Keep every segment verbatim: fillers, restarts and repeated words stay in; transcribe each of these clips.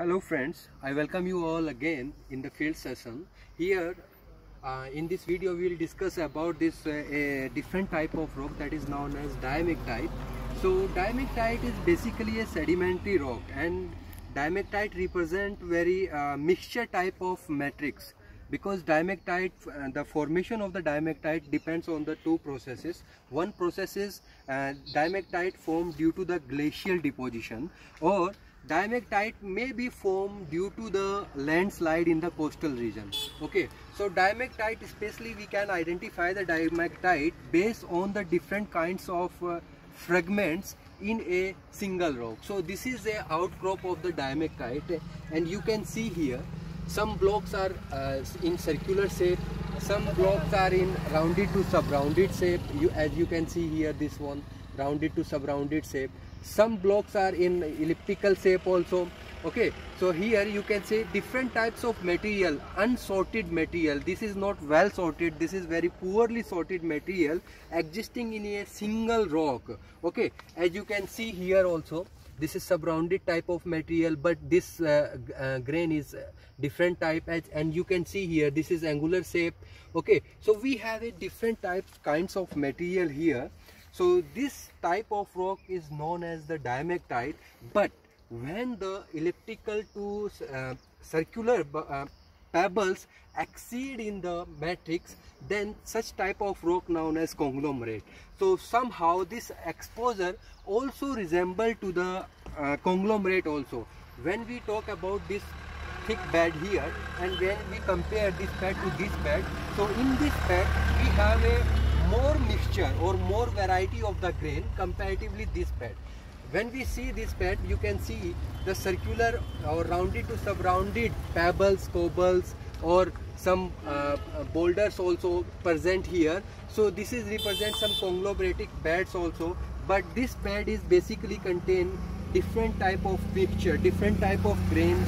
Hello friends, I welcome you all again in the field session. Here uh, in this video we will discuss about this uh, a different type of rock that is known as diamectite. So diamectite is basically a sedimentary rock, and diamectite represent very uh, mixture type of matrix, because diamectite, uh, the formation of the diamectite depends on the two processes. One process is uh, diamectite formed due to the glacial deposition, or diamectite may be formed due to the landslide in the coastal region. Okay, so diamectite, especially we can identify the diamectite based on the different kinds of uh, fragments in a single rock. So this is a outcrop of the diamectite, and you can see here some blocks are uh, in circular shape, some blocks are in rounded to sub-rounded shape. You, as you can see here, this one rounded to sub-rounded shape. Some blocks are in elliptical shape also. Okay, so here you can see different types of material, unsorted material. This is not well sorted, this is very poorly sorted material existing in a single rock. Okay, as you can see here also, this is sub-rounded type of material, but this uh, uh, grain is different type, as, and you can see here this is angular shape. Okay, so we have a different types kinds of material here. So this type of rock is known as the diamectite, but when the elliptical to uh, circular uh, pebbles exceed in the matrix, then such type of rock known as conglomerate. So somehow this exposure also resemble to the uh, conglomerate also. When we talk about this thick bed here, and when we compare this bed to this bed, so in this bed we have a more mixture or more variety of the grain comparatively this bed. When we see this bed, you can see the circular or rounded to sub-rounded pebbles, cobbles, or some uh, boulders also present here. So this is represent some conglomeratic beds also, but this bed is basically contain different type of mixture, different type of grains,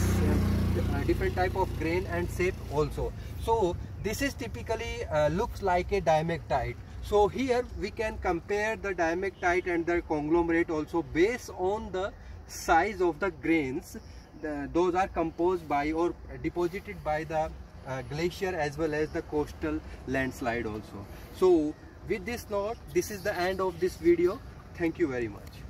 uh, different type of grain and shape also. So this is typically uh, looks like a diamectite. So here we can compare the diamectite and the conglomerate also based on the size of the grains. The, those are composed by or deposited by the uh, glacier as well as the coastal landslide also. So with this note, this is the end of this video. Thank you very much.